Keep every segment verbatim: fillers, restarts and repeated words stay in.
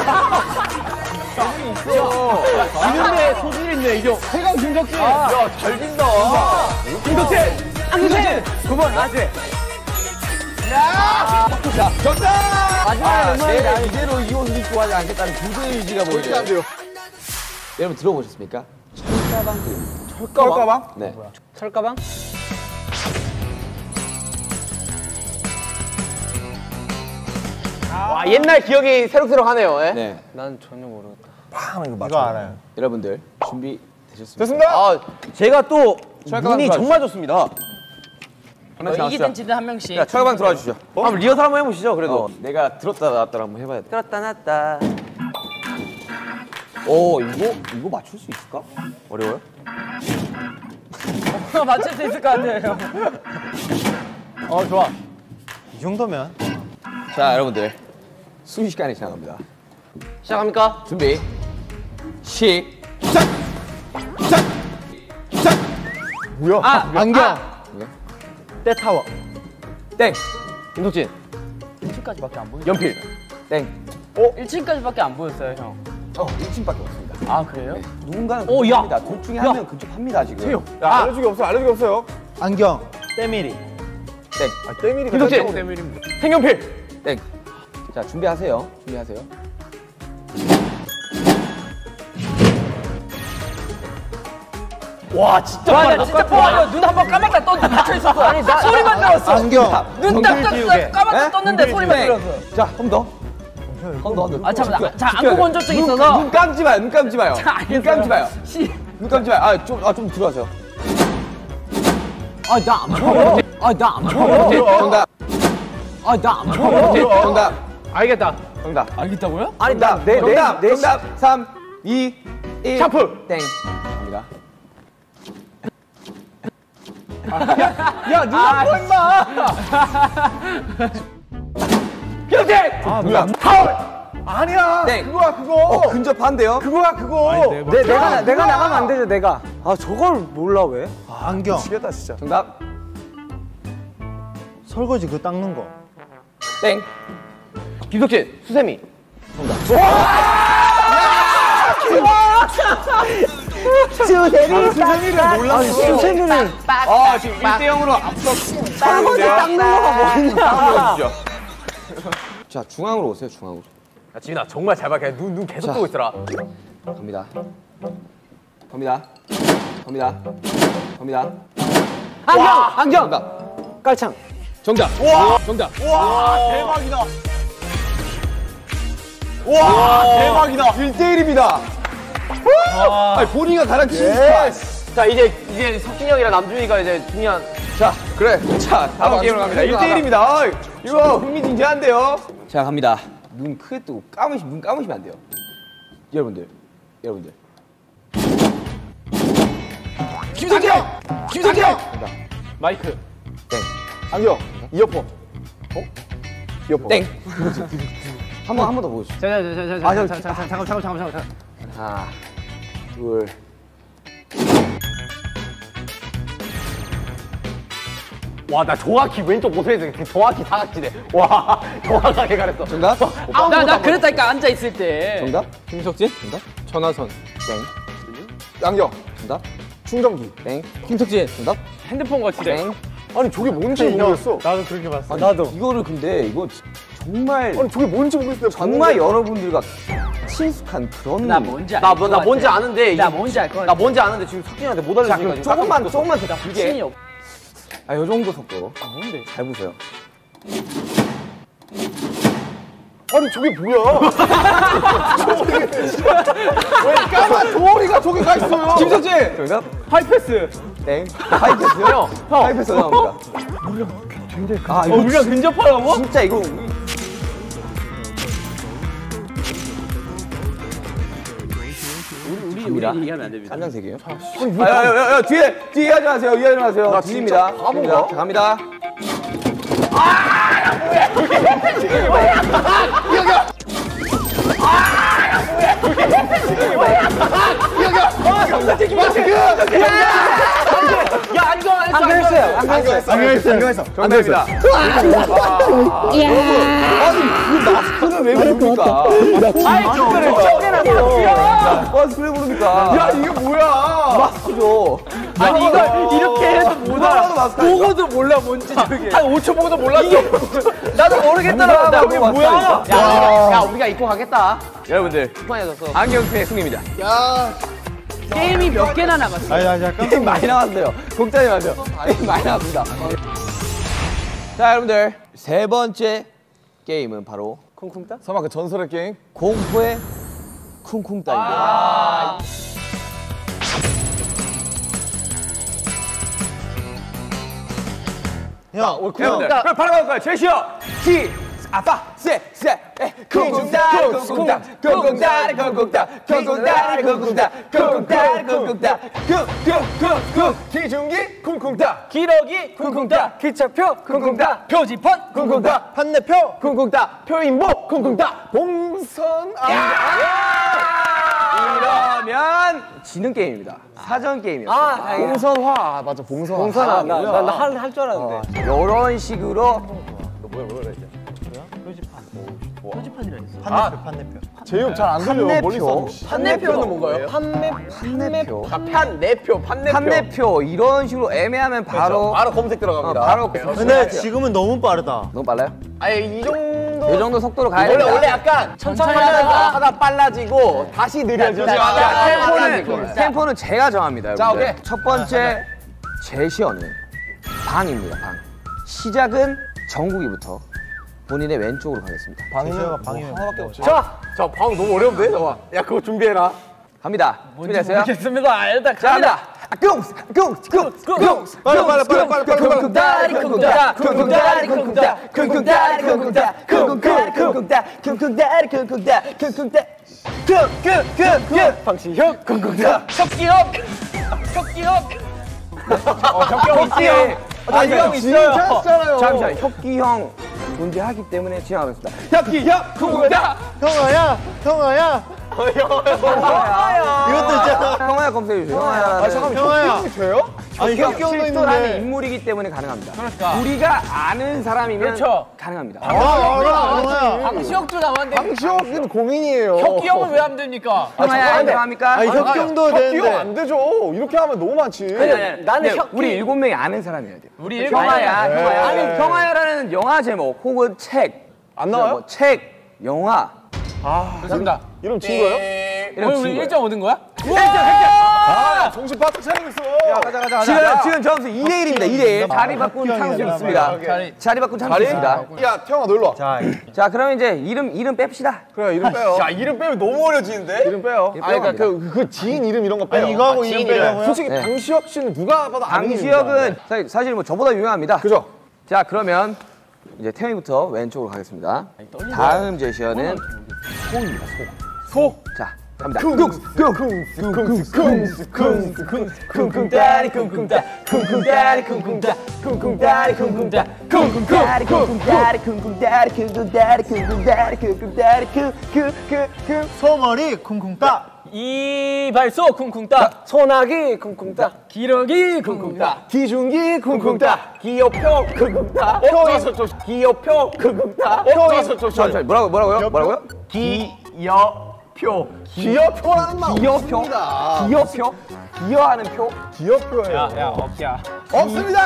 있는데 소질 있네 이거. 최강 김덕진. 야, 잘 빈다. 김덕진. 김덕진. 구 번 나지. 야! 자, 정답! 마지막에 내가 이대로 이 옷을 입고 하지 않겠다는 굳은 의지가 보이네요. 안 돼요. 여러분 들어보셨습니까? 철가방 그림. 철가방? 철가방? 네. 뭐야? 철가방? 와, 옛날 기억이 새록새록하네요. 예? 네. 난 전혀 모르겠다. 팡 이거 맞춰. 이거 알아요. 여러분들 준비 되셨습니까? 됐습니다. 아, 제가 또 눈이 정말 좋습니다. 이기든 지든 한 명씩. 야, 철가방 들어와 주시죠. 어? 한번 리허설 한번 해보시죠. 그래도 어, 내가 들었다 놨다 한번 해봐야 돼. 들었다 놨다. 오, 이거 이거 맞출 수 있을까? 어려워요? 맞출 수 있을 것 같아요. 어, 좋아. 이 정도면. 자, 여러분들 순식간에 시작합니다. 시작합니까? 준비. 시작. 시작. 시작. 뭐야? 아, 안경. 아. 때타워. 땡. 김덕진. 일 층까지밖에 안 보여. 연필. 땡. 일 층까지밖에 안 보였어요, 형. 어, 일 층밖에 없습니다. 아, 그래요? 네. 누군가는 오, 야. 합니다. 둘 중에 한 명 그쪽 합니다 지금. 야, 아. 알려주기 없어. 알려주기 없어요. 안경. 때밀이. 땡. 아, 때밀이. 김덕진. 색연필. 땡. 자, 준비하세요. 준비하세요. 와, 진짜 와, 빠르다. 나 진짜 와, 눈 한 번 감았다 떴는데 맞춰 있었어. 아니, 나 소리만 들었어. 안경. 눈 딱 떴어. 감았다 떴는데 소리만 땡. 들었어. 자, 한 번 더. 한 번 더. 한 번 더. 아, 잠깐만. 지켜야 자, 지켜야 안구 돼. 건조증 눈, 있어서. 눈 감지 마요. 눈 감지 마요. 자, 눈 감지 마요. 시. 눈 감지 마요. 아, 좀, 아, 좀 들어가세요. 아, 나 안 보여. 아, 나 안 보여. 정답. 아, 나 안 보여. 정답. 알겠다. 정답. 알겠다고요? 아니, 나, 내, 내, 정답. 내, 정답. 삼, 이, 일. 샤프. 땡. 갑니다. 야, 누가 아, 임마! 김덕진! 아, 뭐야? 타월! 아니야. 땡. 그거야, 그거. 어, 근접한데요? 그거야, 그거. 내, 내가, 내가 나가면 안 되죠, 내가. 아, 저걸 몰라, 왜? 아, 안경. 미치겠다, 진짜. 정답. 설거지 그거 닦는 거. 땡. 김덕진, 수세미. 정답. 수세미. 수세미를 몰랐어. 수세미를. 아, 지금 일 대 영으로 앞서 설거지 닦는 거가 뭐냐. 보여주시죠. 자, 중앙으로 오세요, 중앙으로. 야, 지민아, 정말 잘 봐. 그냥 눈, 눈 계속 자. 뜨고 있어라. 갑니다. 갑니다. 갑니다. 갑니다. 안경! 안경! 정답. 깔창. 정답. 와! 정답. 와, 대박이다. 와, 대박이다. 일 대 일입니다. 아니, 본인가 가르치니까. 자, 이제, 이제 석진이 형이랑 남준이가 이제 중요한. 자, 그래. 자, 다음 게임으로 갑니다. 일 대 일입니다. 이거 흥미진진한데요. 자, 갑니다. 눈 크게 뜨고 감으시면, 눈 감으시면 안 돼요. 여러분들, 여러분들. 김석재! 김석재! 정답. 마이크. 땡. 안경. 이어폰. 어? 이어폰. 땡. 한 번, 한 번 더 보여주시죠. 자, 자, 자, 자, 아, 형, 자, 자, 자, 잠깐, 잠깐, 잠깐, 잠깐. 하나, 둘. 와, 나 정확히 왼쪽 모서리에서 정확히 사각지대. 와, 정확하게 가렸어. 정답. 아, 나, 나 그랬다니까, 앉아있을 때. 정답. 김석진? 정답. 전화선. 땡. 안경. 정답. 충전기. 땡. 김석진. 정답. 핸드폰 거치대. 땡. 아니, 저게 뭔지 모르겠어. 나도 그렇게 봤어. 아, 나도. 이거를 근데 이거 정말 아니, 저게 뭔지 모르겠어요. 정말 여러분들과 친숙한 그런. 나 뭔지 알 나, 것 뭐, 나 같아. 뭔지 아는데. 나 이게- 뭔지 알 것 같아. 나 뭔지 아는데 지금 석진이한테 못 자, 알려주니까. 그럼 조금만, 조금만 더 길게. 확신이 없. 아, 요 정도 속도로. 아, 뭔데? 잘 보세요. 아니, 저게 뭐야? 저게. 왜 까만 도어리가 저기 가 있어요? 김석진! 정답. 하이패스. 땡. 하이패스요? 형, 형. 하이패스 나옵니다. 아, 어, 이거 우리가 근접하라고? 진짜 이거. 우리, 갑니다. 우리 얘기하면 안 됩니다. 깜장색이에요? 아, 야, 야, 야, 뒤에, 뒤에 하지 마세요. 위에 하지 마세요. 나 들립니다. 진짜 바보인가? 들립니다. 자, 갑니다. 야, 안경, 안경. 안경했어요. 안경했어요. 안경했어, 안경했어. 정답입니다. 아니, 그 마스크를 왜 부릅니까? 아이, 그래, 저게나 마스크를 부릅니까? 야, 이게 뭐야? 마스크죠. 아니, 이걸 이렇게 해도 못 알아. 마스크. 보고도 몰라, 뭔지 저게. 한 오 초 보고도 몰랐어. 나도 모르겠더라고. 나 저게 뭐야? 야, 야, 우리가 입고 가겠다. 여러분들, 수만해졌어. 안경팀의 승리입니다. 게임이 몇 개나 남았어? 아니, 아니, 잠깐. 게임 많이 나왔어요. 국장님 하세요. 게임 많이 나왔습니다. 자, 여러분들, 세 번째 게임은 바로 쿵쿵따? 설마 그 전설의 게임? 공포의 쿵쿵따입니다. 야, 올 여러분들, 그럼 바로 가볼까요? 제시어! 시! 아빠! 세! 세! 에! 쿵쿵따! 쿵쿵따! 쿵쿵따! 쿵쿵따! 쿵쿵따! 쿵쿵따! 쿵쿵따! 쿵쿵따! 쿵쿵쿵쿵! 기중기 쿵쿵따! 기러기 쿵쿵따. 기차표 쿵쿵따. 표지판 쿵쿵따. 판내표! 쿵쿵따. 표인복 쿵쿵따. 봉선 이러면 지는 게임입니다. 사전 게임이었어요. 아, 다행이다. 봉선화. 아, 맞아, 봉선화. 봉선화. 나, 나, 나 할, 할 줄 알았는데. 이런 식으로 판내표, 판내표. 제육 잘 안 들려, 판내표. 멀리서. 판내표는 뭔가요? 판매 판매표 판내표, 판내표. 판매표 이런 식으로 애매하면 바로 바로 검색 어, 들어갑니다. 바로 근데 지금은 너무 빠르다. 너무 빨라요? 아니, 이 정도. 이 정도 속도로 가야 원래, 됩니다. 원래 약간 천천히 하다가 하다 빨라지고 다시 느려지고. 템포는, 템포는 제가 정합니다. 자, 여러분들. 오케이. 첫 번째 제시어는 방입니다. 방. 시작은 정국이부터 본인의 왼쪽으로 가겠습니다. 방이면 방이면 하나밖에 없지. 자, 자, 방 너무 어려운데? 잠깐만. 야, 그거 준비해라. 갑니다. 준비됐어요? 모르겠습니다. 일단 자, 갑니다. 꿍스, 꿍스, 꿍스, 꿍스. 빨리, 빨리, 빨리, 빨리, 빨리, 빨리. 쿵쿵따리 쿵쿵따, 쿵쿵따리 쿵쿵따, 쿵쿵따리 쿵쿵따, 쿵쿵따리 쿵쿵따, 쿵쿵따리 쿵쿵따, 쿵쿵따. 쿵쿵쿵쿵. 방시형 쿵쿵따. 혁기혁. 혁기혁. 혁기. 아, 이형 있어요. 했잖아요. 잠시만, 혁기 형 존재하기 때문에 진행하겠습니다. 혁기 형 쿵쿵따. 형아야, 형아야. 이것도 있잖아. 형아야 검색해 주세요. 형아야. 형아야. 돼요? 아니, 혁경도 실존하는 있는데. 인물이기 때문에 가능합니다. 그러니까. 우리가 아는 사람이면 그렇죠. 가능합니다. 아, 알아, 형아야. 방시혁도 나왔는데 방시혁은 고민이에요. 혁기 형은 왜 안 됩니까? 형아야 인정합니까? 아니, 혁경도 혁기형 되는데. 안 되죠. 이렇게 하면 너무 많지. 나는 혁 우리 일곱 명이 아는 사람이어야 돼요. 우리 일곱 형아야, 명이 형아야. 네. 아니 형아야라는 영화 제목 혹은 책. 안 나와요? 뭐 책, 영화. 그렇습니다. 이름 진 거예요? 이런 오늘 우리 친구예요. 일 점 얻은 거야? 아, 정신 바짝 차리고 있어. 가자, 가자, 지금 지금 점수 이 대 일입니다. 이 대 일. 자리 바꾼 혁경이야, 찬스 나랑. 있습니다. 자리. 자리 바꾼 찬스 있습니다. 야, 태영아, 놀러 와. 자, 자, 그러면 이제 이름 이름 뺍시다. 그래, 이름 빼요. 야, 이름 빼면 너무 어려지는데? 이름 빼요. 이름 아니, 빼요, 그러니까 그, 그 지인 이름 이런 거 빼요. 아니, 이거 하고 아, 이름 지인 이름. 빼려고요? 솔직히 네. 방시혁 씨는 누가 봐도 아는 강시혁은 이름이다. 사실, 사실 뭐 저보다 유명합니다. 그죠? 자, 그러면 이제 태영이부터 왼쪽으로 가겠습니다. 다음 제시어는 소입니다. 소. 소. 자, 갑니다. 쿵쿵 쿵쿵따리 쿵쿵따 쿵쿵따리 쿵쿵따 쿵쿵따리 쿵쿵따 쿵쿵따리 쿵쿵따리 쿵쿵따리 쿵쿵따리 쿵쿵따리 쿵쿵따리 쿵쿵쿵쿵 소머리 쿵쿵따. 이발소 쿵쿵따. 소나기 쿵쿵따. 기러기 쿵쿵따. 기중기 쿵쿵따. 기어표 쿵쿵따. 표인 기어표 쿵쿵따. 표인 잠시만요. 뭐라고 뭐라고요? 뭐라고요? 기여표. 기여표라는 말 기여표? 없습니다. 기여표? 기여하는 표? 기여표예요. 야, 어깨야. 없습니다.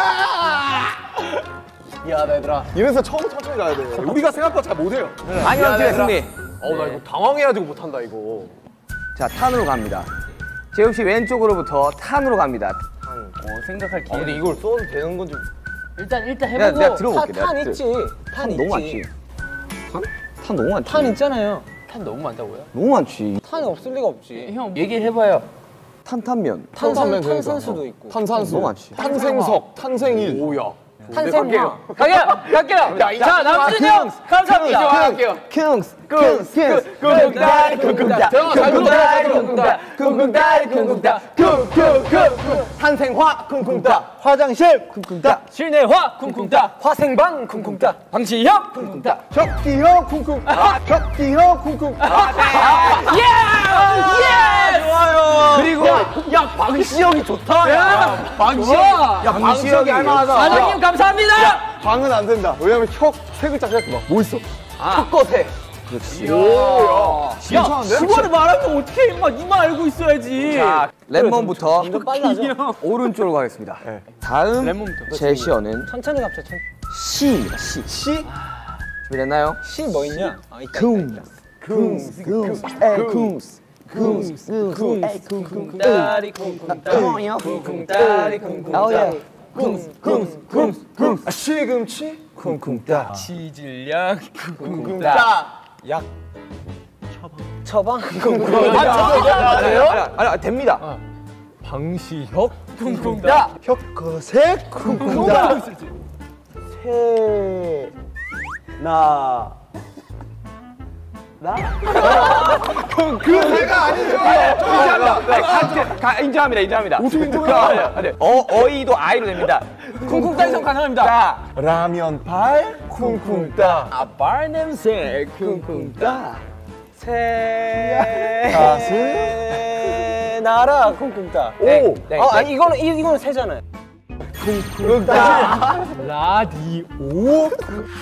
미안하다 얘들아. 이래서 처음 천천히 가야 돼. 우리가 생각보다 잘 못해요. 안녕팀의 승리. 어우 나 이거 당황해가지고 못한다 이거. 자, 탄으로 갑니다. 재욱 씨 왼쪽으로부터 탄으로 갑니다. 어, 생각할 아 근데 기회. 이걸 써도 되는 건지. 일단 일단 내가, 해보고. 내가 들어볼게. 탄, 탄 내가 있지. 탄 탄 있지. 너무 많지. 탄? 탄 너무 많지. 탄 있잖아요. 탄 너무 많다고요? 너무 많지. 탄이 없을 리가 없지. 형 얘기해봐요. 탄탄면. 탄산면 그러니까. 탄산수도 있고. 탄산수. 너무 많지. 탄생석. 탄생일. 오야. 탄생화. 갈게요. 갈게요. 자, 남준이 킁스, 형. 감사합니다. 할게요. 킁스, 킁스, 킁스, 쿵쿵따리 쿵쿵따, 쿵쿵따리 쿵쿵따, 쿵쿵따리 쿵쿵따, 쿵쿵쿵쿵, 탄생화 쿵쿵따. 화장실 쿵쿵따. 실내화 쿵쿵따. 화생방 쿵쿵따. 방시혁 쿵쿵따. 혁기형 쿵쿵. 혁기형 쿵쿵. 예! 예! 좋아요. 그리고 야 방시 형이 좋다. 야, 방시 형. 야 방시 형이 할만하다. 사장님 감사합니다. 방은 안 된다. 왜냐면 혀 세 글자 생각해 봐. 뭐 있어? 턱겉에. 그렇지. 오, 야, 괜찮은데? 수건을 말하면 어떻게 임마 니만 알고 있어야지. 자, 랩몬부터 빨라져. 오른쪽으로 가겠습니다. 다음 랩몬부터. 제시어는 천천히 갑시다. 천. 시입니다. 시. 시? 준비됐나요? 시 뭐 있냐? 쿵. 쿵. 쿵. 에이 쿵. 쿵. 쿵. 에이 쿵. 쿵. 다리 쿵쿵 따리 쿵쿵 따리 쿵쿵 따리 쿵쿵쿵쿵. 아, 시금치? 쿵쿵따. 치질량 쿵쿵 따. 약. 처방 아니요? 아니, 아니, 됩니다. 방시혁 쿵쿵 따 혀거색 쿵쿵따. 새. 나. 그 새가 아니죠. 인정합니다. 가, 인정합니다. 인정합니다. 어떻게 인정해요? 아니, 어, 어이도 아이로 됩니다. 쿵쿵 따리성 가능합니다. 자, 라면 발 쿵쿵따. 아발 냄새 쿵쿵 따 새. 가슴. 나라 쿵쿵 따. 오. 네, 네, 아, 네. 아니 이거는 이, 이거는 새잖아요. 따. 라디오.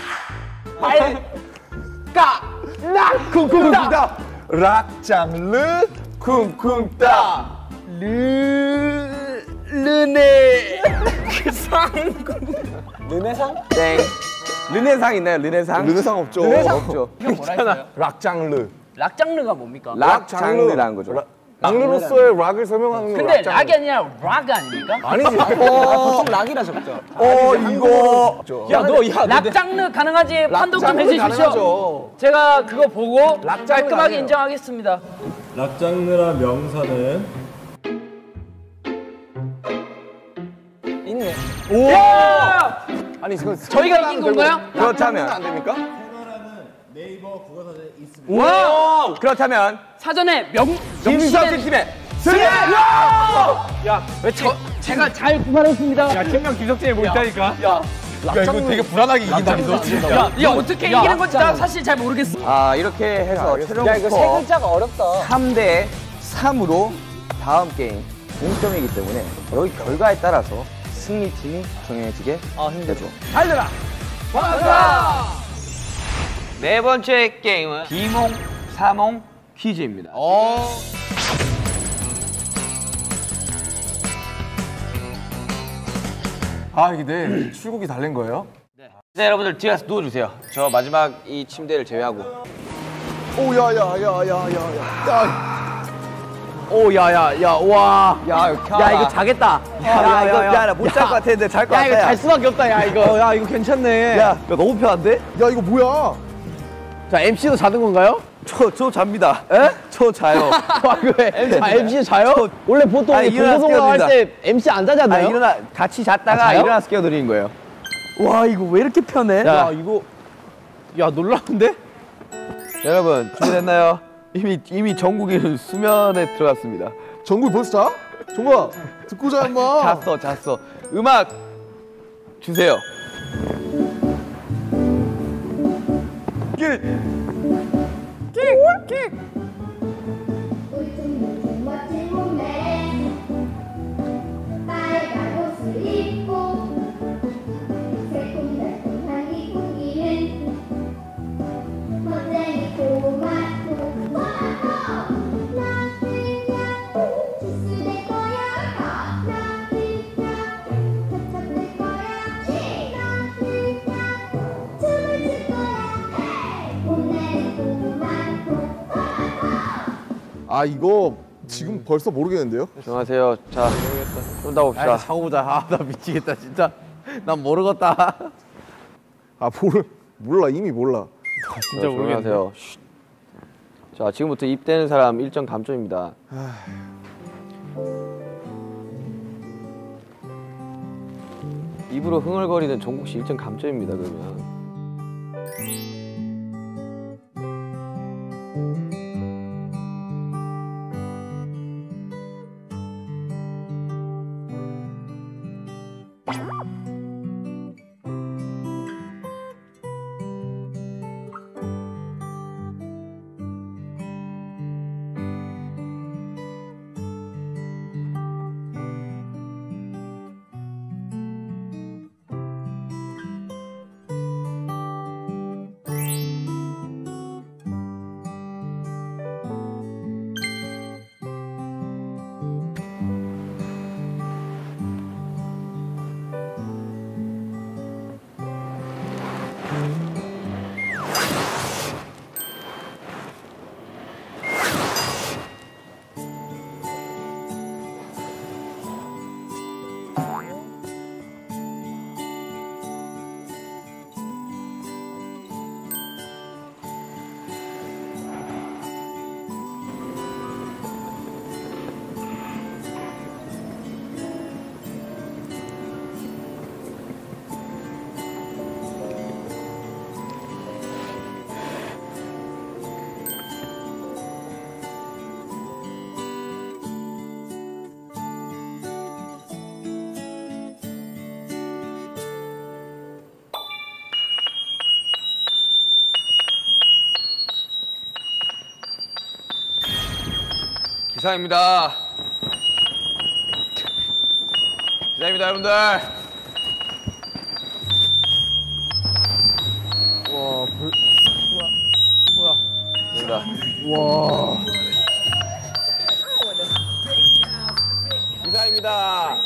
쿵쿵따. 락장르 쿵쿵따. 르 르네 상 르네상? 땡. 르네상 있나요? 르네상? 르네상 없죠. 없죠. 이거 뭐라 했어요? 락장르. 락 장르가 뭡니까? 락 장르라는 거죠. 라- 장르로서의 락을 설명하는 거. 근데 락이 아니라 락 아닙니까? 아니지. 보통 락이라 적죠. 어 이거. 야, 너, 야, 락 장르 가능하지? 판독 좀 해주십시오. 가능하죠. 제가 그거 보고 락 장르 깔끔하게 아니에요. 인정하겠습니다. 락장르라 명사는 있네. 우와. 아니 이거 저희가 이긴 건가요? 그렇다면. 안 됩니까? 네이버 국어사전에 있습니다. 와! 그렇다면 사전에 명 김석진 팀의 승리! 야, 왜 저 제가 잘 구만했습니다. 야, 팀명 김석진이 뭐 있다니까? 야, 이거 되게 불안하게 이긴다. 야, 야, 어떻게 이기는 건지 나 사실 잘 모르겠어. 아, 이렇게 해서 최종 야, 이거 세 스코어 글자가 어렵다. 삼 대 삼으로 다음 게임 동점이기 때문에 여기 결과에 따라서 승리팀이 정해지게 되죠. 달려라! 네 번째 게임은 비몽, 사몽 퀴즈입니다. 아 이게 내 출국이 달린 거예요? 네, 여러분들 뒤에 가서 누워주세요. 저 마지막 이 침대를 제외하고. 오야야야야야야. 오 야야야 와. 야, 이거 야 이거 자겠다. 야, 이거 야, 못 잘 것 같았는데 잘 것 야 같아. 이거 잘 수밖에 없다 야 이거. 야 이거 괜찮네. 야, 야 너무 편한데? 야 이거 뭐야? 자 엠씨도 자는 건가요? 저, 저 잡니다. 에? 저 자요. 와 그래. 아 엠씨 자요? 원래 보통 아니, 일어나서 동고동락 깨워드립니다. 할때 엠씨 안 자지 아, 않나요? 일어나, 같이 잤다가 아, 자요? 일어나서 깨워드리는 거예요. 와 이거 왜 이렇게 편해? 야. 야 이거 야 놀라운데? 여러분, 준비됐나요? 이미, 이미 정국이는 수면에 들어갔습니다. 정국이 벌써 자? 정국아 듣고 자 임마. 잤어, 잤어. 음악 주세요. 울퉁불퉁 멋진 몸매 빨간 옷을 입고 새콤달콤한 이 공기는 멋쟁이 토마토 토마토 나는야 주스 낼 거야 나는야 차차 낼 거야 나는야 춤을 출 거야 봄내는 토마토 토마토 아 이거 지금 벌써 모르겠는데요? 안녕하세요. 자, 좀 더 봅시다. 아 자고 보자. 아 나 미치겠다 진짜. 난 모르겠다. 아 모르 몰라 이미 몰라. 진짜 모르겠네. 안녕하세요. 자, 지금부터 입되는 사람 일정 감점입니다. 입으로 흥얼거리는 종국 씨 일정 감점입니다. 그러면. 이상입니다. 이상입니다, 여러분들. 와, 불. 뭐야? 뭐야? 와. 이상입니다.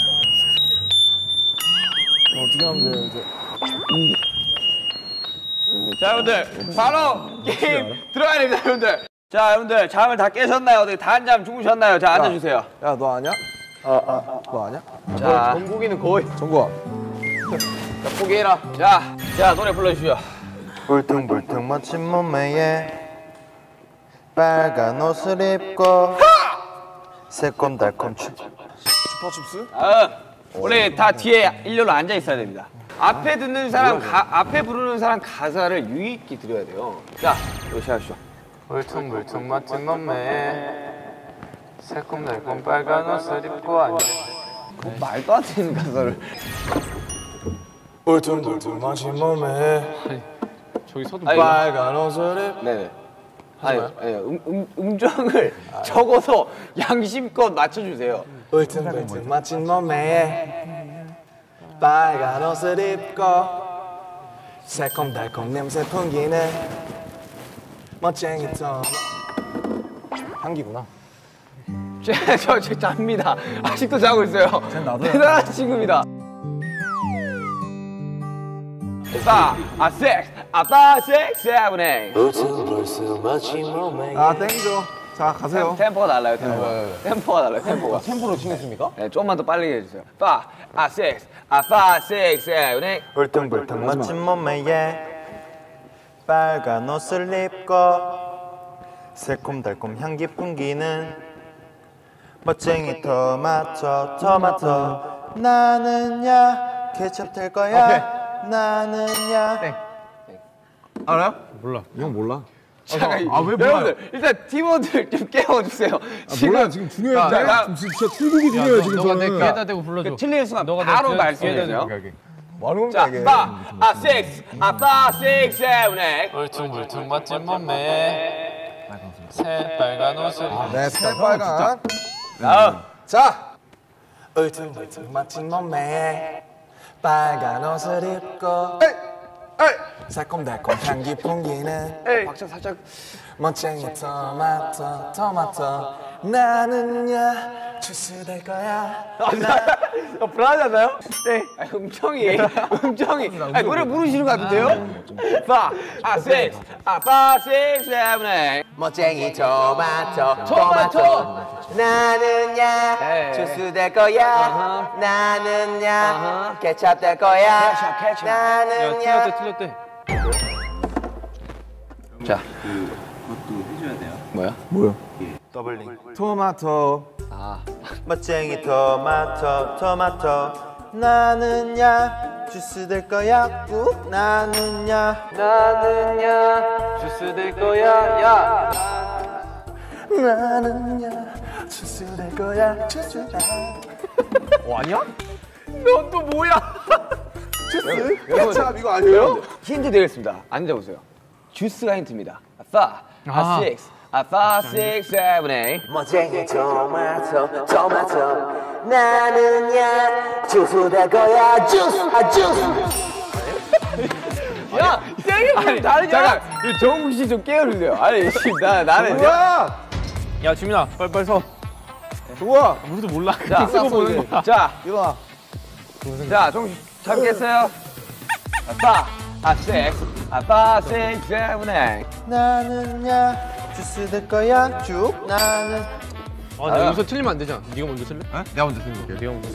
어떻게 하면 돼요, 이제? 자, 여러분들. 바로 게임 들어가야 됩니다, 여러분들. 자, 여러분들. 잠을 다 깨셨나요? 어디 다 한잠 주무셨나요? 자, 앉아주세요. 야, 너 아냐? 아, 아, 너 아냐? 자, 정국이는 거의. 정국아. 자, 포기해라. 자, 자, 노래 불러주시오. 울퉁불퉁 멋진 몸매에 빨간 옷을 입고 새콤달콤 추 슈퍼춥스? 아, 원래 다 뒤에 일렬로 앉아 있어야 됩니다. 앞에 듣는 사람, 가, 앞에 부르는 사람 가사를 유의 있게 들어야 돼요. 자, 이거 시작하시죠. 울퉁불퉁 멋진 몸매에 새콤달콤 빨간 옷을 입고 앉아 그 말도 안 되는 가사를. 울퉁불퉁 멋진 몸매에 아니, 빨간 옷을 입고 네네. 아니, 아니 음, 음, 음정을 적어서 양심껏 맞춰주세요. 울퉁불퉁 멋진 몸매에 빨간 옷을 입고 새콤달콤 냄새 풍기는 멋쟁이 tom 향기구나. 저, 저, 저 잡니다. 아직도 자고 있어요. 대단한 친구입니다. 파, 아, 섹스, 아, 파, 섹스, 세븐, 에잇. 아, 땡이죠. 자, 가세요. 템포가 달라요, 템포가. 템포가 달라요, 템포가. 템포로 치겠습니까? 네, 좀만 더 빨리 해주세요. 파, 아, 섹스, 아, 파, 섹스, 세븐, 에잇. 울퉁불퉁 멋진 몸매에 빨간 옷을 입고 새콤달콤 향기 풍기는 멋쟁이 토마토 토마토 나는야 케첩 될 거야 나는야 알아요? 이건 몰라. 잠깐, 아, 왜 몰라요? 여러분들 일단 팀원들 좀 깨워주세요. 아, 몰라요. 지금 중요한데? 아, 나- 지금 진짜 출국이 중요해요, 지금 너가 내 저는. 귀에다 대고 불러줘. 그 틀리는 순간 너가 내 바로 귀에- 말씀해주세요. 뭐 하는 겁니까, 자, 이게? 파, 아, 섹스, 아, 파, 섹스, 세븐, 에잇. 울퉁불퉁 멋진 몸매에 새빨간 옷을 네, 새빨간. 다음. 자, 울퉁불퉁 멋진 몸매에 빨간 옷을 입고 새콤달콤 향기 풍기는 박자 살짝. 멋쟁이 토마토 토마토 나는야 주스 될 거야 어, 불안하잖아요? 네. 아니, 음정이, 음정이. 아니, 노래 부르시는 것 같은데요? 파, 아, 섹스, 아, 파, 섹스, 세븐, 에잇. 멋쟁이 토마토 토마토. 나는야 네. 주스 될 거야 아하. 나는야 아하. 케첩 될 거야 케첩, 케첩. 야, 나는야 틀렸대, 틀렸대. 자. 뭐야? 더블링 토마토. 아. 멋쟁이 토마토 토마토 나는야 주스 될 거야 꾹 나는야 나는야, 주스 될 거야, 야. 나는야 주스 될 거야 주스 어, 아니야? 넌 또 뭐야? 주스? 케찹 이거 아니에요? 힌트 드리겠습니다. 앉아보세요. 주스가 힌트입니다. 파, 아, 섹스, 아, 파, 섹스, 세븐, 에잇. 멋쟁이 토마토 토마토 나는야 주스 될 거야 주스 아 주스 야, 땡이 다르냐? 잠깐, 이 정국 씨 좀 깨워주세요. 아니, 씨, 나, 나는. 뭐야? 야, 지민아, 빨리 빨리 서. 좋아. 우리도 몰라. 자, 쓰고 보는 거야. 자, 일어나. 자, 정국 씨, 참겠어요? 파, 아, 섹스, 아, 파, 섹스, 세븐, 에잇. 나는야 주스 될 거야 쭉 나는 아, 나 여기서 틀리면 안 되잖아. 네가 먼저 틀래? 내가 먼저 쓰는 네가 먼저.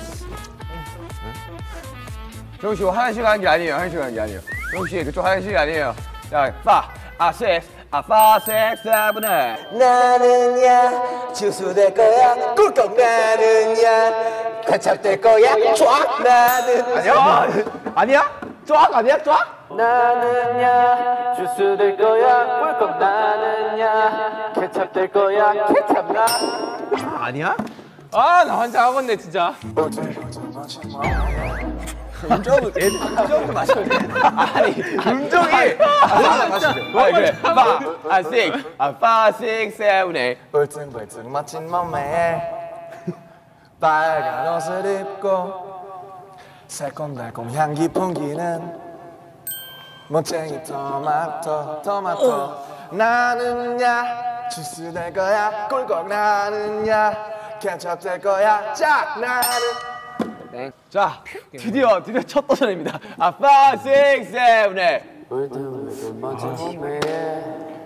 정국 씨, 화장실 가는 게 아니에요. 화장실 가는 게 아니에요. 정국 씨, 그쪽 화장실이 아니에요. 자, 파, 아, 섹스, 아, 파, 섹스, 세븐, 에잇. 나는야 주스 될 거야 꿀꺽 나는야 케첩 될 거야 쫙 나는 아니야? 아니야? 쫙 아니야? 쫙? 나는야 주스 될 거야 꿀꺽 나는야 케첩 될 거야 케첩 나 아니야? 아, 나 환장하겠네, 진짜. 음정은 음정도 마셔야 돼. 아니 음정이 아 마시죠. 그래. five, 아 six, 아 five, six, seven, eight. 울퉁불퉁 멋진 몸매에 빨간 옷을 입고 새콤달콤 향기 풍기는 멋쟁이 토마토 토마토 나는야 주스 될 거야 꿀꺽 나는야 케첩 될 거야 짝 나는 자 드디어 드디어 첫 도전입니다. 아 five, six, seven, eight. 울퉁불퉁 멋진 몸매에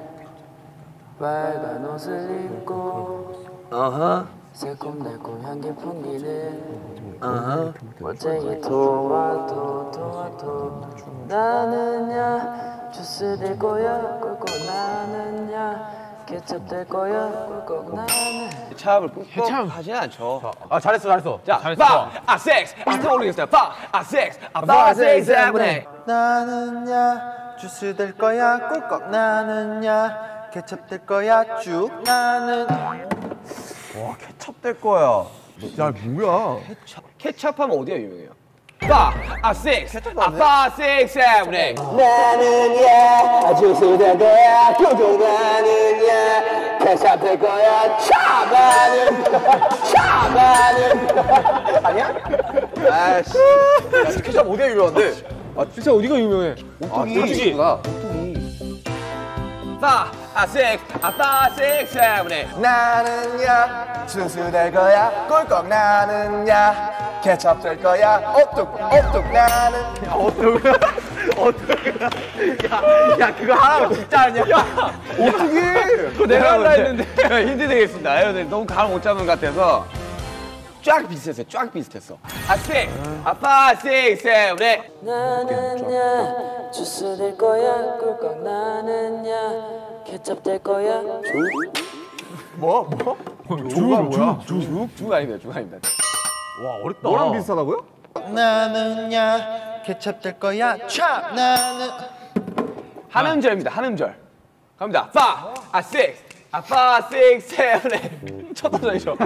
빨간 옷을 입고 어허. 새콤달콤 향기 풍기는 어허. 멋쟁이 토마토 토마토 나는야 주스 될 거야 꿀꺽 나는야 케첩 될 거야 꿀꺽 나는 케찹을 꿀꺽 하진 않죠. 아 잘했어 잘했어. 자, five, 아 six, 아 또 모르겠어요. five, 아 six, 아 five, six, seven, eight. 나는야 주스 될 거야 꿀꺽 나는야 케첩 될 거야 쭉 나는 와 케첩 될 거야. 야 뭐야? 케찹하면 어디가 유명해요? five, 아 six, 아 five, six, seven, eight. 나는야 주스 될 거야 꿀꺽 나는야 케첩 될 거야 차 나는 차 나는 아니야? 아씨, 야, 케찹 어디가 유명한데? 아 진짜 어디가 유명해? 오뚜기. five, 아 six, 아 five, six, seven, eight. 나는야 주스 될 거야 꿀꺽 나는야 케첩 될 거야 오뚝 오뚝 나는 어떻게 어떻게 야, 야 그거 하라고 진짜 아니야? 야 오뚜기. 그거 내가 한다 했는데 힌트 되겠습니다. 아, 너무 감을 못 잡는 것 같아서 쫙 비슷했어요. 쫙 비슷했어. 아 six, 아 five, six, seven, eight. 나는야 주스 될 거야 꿀꺽 나는야 케첩 될 거야 조가 뭐야? 쭉, 쭉 아닙니다. 쭉 아닙니다. 와 어렵다. 너랑 비슷하다고요? 나는야 케첩 될 거야 차 나는 한 음절입니다. 한 음절. 갑니다. five, 아 six, 아 five, six, seven, eight. 첫 도전이죠.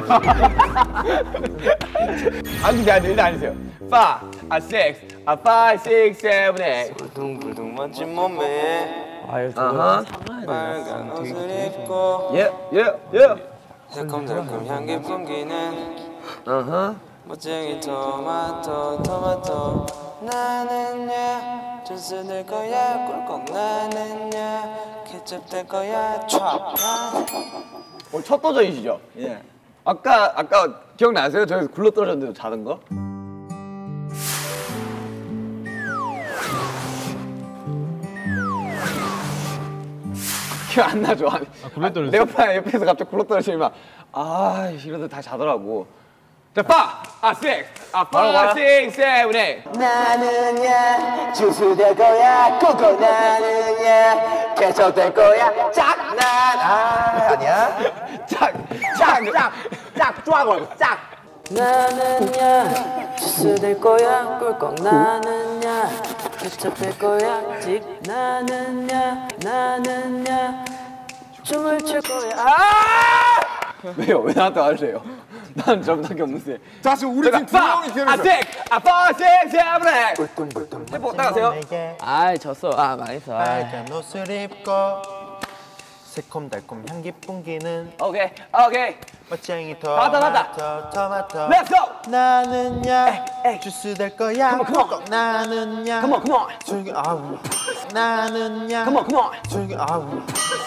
아니, 아니, 일단 아니세요. five, 아 six, 아 five, six, seven, eight. 울퉁불퉁 멋진 몸매에 아하. 빨간 옷을 입고 예, 예, 예. 새콤달콤 향기 풍기는 아하. 멋쟁이 토마토 토마토 나는야 주스 될 거야 꿀꺽 나는야 케첩 될 거야 촥 오늘 첫 도전이시죠? 예. 아까 아까 기억나세요? 저기서 굴러 떨어졌는데도 자는 거? 기억 안 나죠? 아니, 아, 굴러 떨어졌어? 내 옆에 옆에서 갑자기 굴러 떨어지면 아 이러다 다 자더라고. 자, five, 아 six, 아 five, six, seven, eight. 나는야 주스 될 거야 꿀꺽 나는야 케첩 될 거야 짝 난 아 아니야? 짝, 짝, 짝, 짝, 쫙 말고 짝. 나는야 주스 될 거야 꿀꺽 나는야 케첩 될 거야 집 나는야 나는야 춤을 출 거야 아! 왜요? 왜 나한테 화를 난 저보다밖에 없는데. 자 지금 우리 팀 두 명이 아 기다렸어. six, 아 five, six, seven, eight. 해보 따라가세요. 아이 졌어 아 망했어 아. 빨간 옷을 입고 새콤달콤 향기 풍기는 오케이, 오케이. 멋쟁이 받아, 받아. 토마토 토마토 Let's go. 나는야 주스 될 거야 Come on, come on. 꿀꺽 나는야 Come on, come on. 조용히 아우 나는야 Come on, come on. 조용히 아우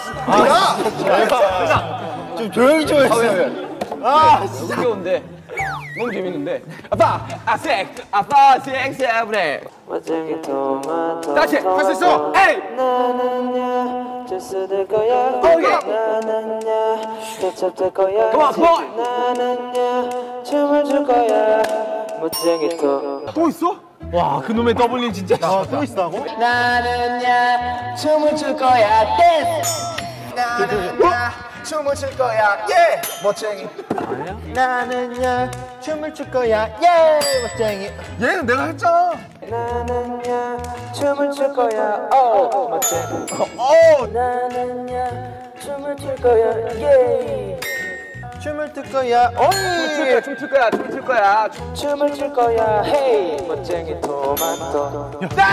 아, 좀 조용히 좀 아, 해주세요. 왜, 왜? 아, 너무 귀여운데. 너무 재밌는데. 아 five, 아 six, 아 five, six, seven, eight. 멋쟁이 토마토 다시 할 수 있어. eight. 나는야 주스 될 거야 오케이. 나는야 케첩 될 거야 Come on, come on. 나는야 춤을 출 거야 멋쟁이 토 또 있어? 와 그놈의 더블링 진짜. 아, 또 있다고? 나는야 춤을 출 거야 댄스 나는야 춤을 출 거야 예 멋쟁이 나는야 춤을 출 거야 예 멋쟁이. 얘는 내가 했잖아. 나는야 춤을 출 거야 어 멋쟁이 어 나는야 춤을 출 거야 예 춤을 출 거야. 오이. 춤출 거야, 춤출 거야. 춤을 출 거야 헤이 멋쟁이 토마토.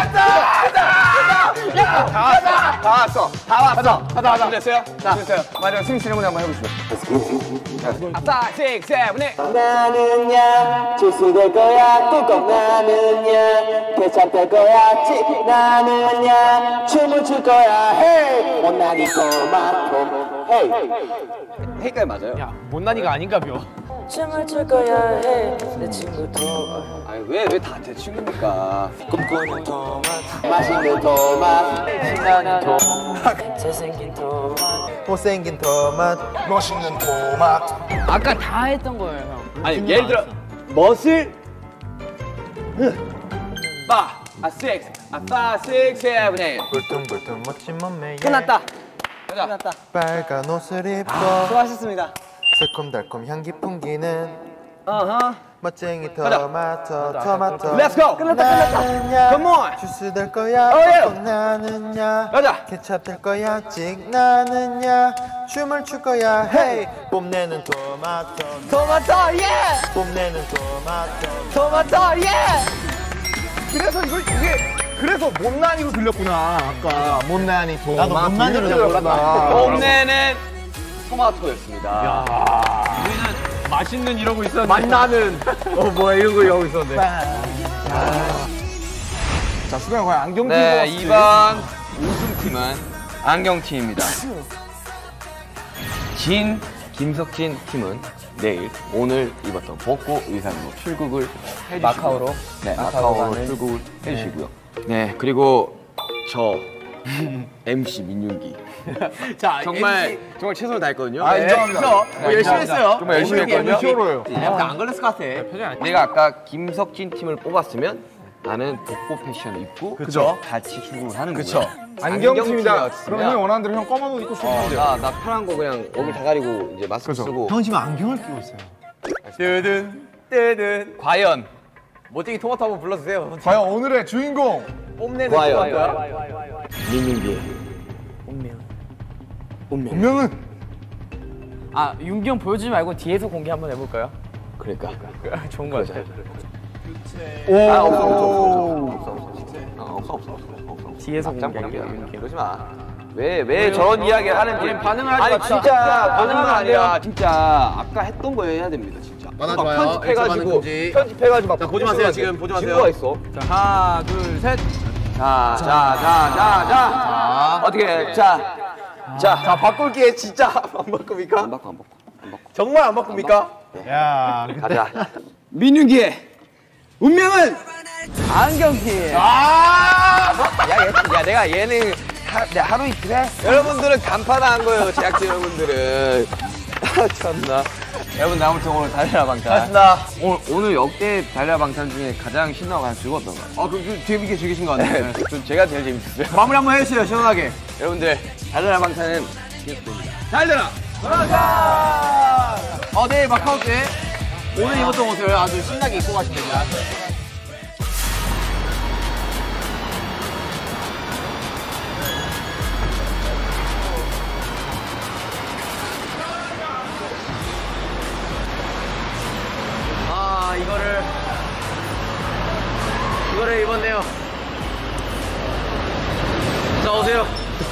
다 왔어, 다 왔어, 다 왔어. 가자, 가자. 됐어요? 자, 됐어요. 마지막 스윙 세레모니 한번 해보시죠. 아싸, 식, 세븐, 에잇. 나는야 주스될 거야 꿀꺽 나는야 케첩 될 거야 찌 나는야 춤을 출 거야 헤이 못난이 토마토 헤이 헤이까지 맞아요? 야, 못난이가 아닌가벼. 춤을 출 거야 헤이 내 친구 토마토. 아니, 왜, 왜 다 제 친구입니까? 꿈꾸는 토마토. 맛있는 토마토 신나는 토마토. 잘생긴 토마토. 못생긴 토마토. 멋있는 토마토. 아까 다 했던 거예요, 형. 아니, 예를 들어, 멋을. 빠, 아, six, 아, five, six, seven, eight. 불퉁불퉁 멋진 몸매에 끝났다. 가자. 끝났다. 빨간 옷을 입고 수고하셨습니다. 새콤달콤 향기 풍기는 어허. 멋쟁이 토마토 토마토. Let's go. 끝났다, 끝났다. 나는야 Come on. 주스 될 거야. Oh, yeah. 꼭 나는야 가자. 케첩 될 거야. 찍 나는야 춤을 출 거야. 헤이 뽐내는 토마토. 토마토, 예! 뽐내는 토마토. 토마토, 예! 그래서 이거 이게 그래서 못난이로 들렸구나. 아까 못난이 도. 나도 못난이로 들렸구나. 봄내는 토마토였습니다. 우리는 맛있는 이러고 있었는데. 맛나는. 어 뭐야 이런 거 이러고 있었는데. 자 수경아 과연 안경팀 네, 이번 우승팀은 안경팀입니다. 진, 김석진 팀은 내일 오늘 입었던 복고 의상으로 출국을 해주시고요. 마카오로? 네, 마카오로 마카오로 가는? 출국을 해주시고요. 네, 그리고 저 엠씨 민윤기 자 정말 정말 최선을 다했거든요. 아 인정합니다. 뭐 열심히 했어요. 정말 열심히 했거든요. 히어로예요. 안 걸렸을 것 같아. 내가 아까 김석진 팀을 뽑았으면 나는 복고 패션을 입고 그쵸. 같이 출국을 하는 거예요. 그쵸. 안경팀이다. 안경팀이었으면 그럼 형이 원하는 대로 형 검은 옷 입고 출근하면 돼요. 나, 나 편한 거 그냥 얼굴 다 가리고 이제 마스크 쓰고. 형 지금 안경을 끼고 있어요. 뜨든 뜨든 과연 멋쟁이 토마토 한번 불러주세요. 과연 오늘의 주인공 뽐내는 과연 민윤기. 분명은 아, 윤기 형 보여주지 말고 뒤에서 공개 한번 해볼까요? 그러니까. 좋은 거 같아요. 아 없어 없어 없어 없어 없어 없어 없어 없어. 뒤에서 납작 공개할게요, 공개야. 윤기 형. 그러지 마. 왜 왜 저런 이야기를 하는지. 우린 반응을 하지 아니 맙시다. 진짜 반응은 안 아니라 진짜 아까 했던 거 해야 됩니다 진짜. 만화 막 좋아요. 편집해가지고 편집해가지고 막 보지 마세요, 지금 보지 마세요. 증거가 있어. 자, 하나, 둘, 셋. 자, 자, 자, 자, 자. 어떻게? 자, 자, 자, 바꿀게. 진짜 안 바꿉니까? 안 바꿔, 안 바꿔. 안 바꿔. 정말 안 바꿉니까? 야 가자. 민윤기의 운명은 안경팀. 아! 야, 얘, 야, 내가 얘는 하, 내가 하루 이틀 해? 여러분들은 간판화한 거예요, 제작진 여러분들은. 아, 참나. 여러분, 아무튼 오늘 달려라 방탄. 고맙습니다. 오늘, 오늘 역대 달려라 방탄 중에 가장 신나고 가장 즐거웠던 거. 아, 그, 그 재밌게 즐기신 거 같아요. 네, 전 제가 제일 재밌었어요. 마무리 한번 해주세요 시원하게. 여러분들, 달려라 방탄은 계속됩니다. 달려라! 어, 내일 마카오 때 오늘 입었던 옷을 아주 신나게 입고 가시면 됩니다. 아, 이거를 이거를 입었네요. 자, 오세요.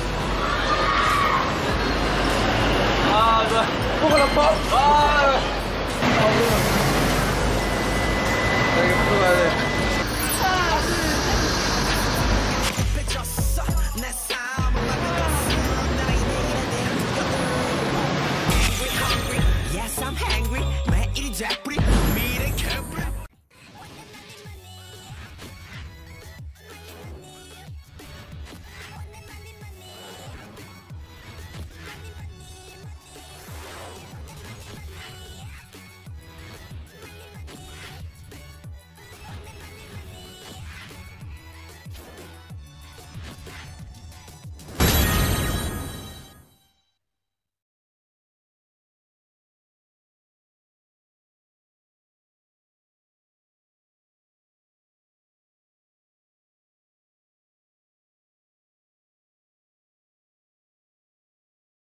아, 좋아. 뭐가 나빠? 아, 아, 여기 풀어가야 돼.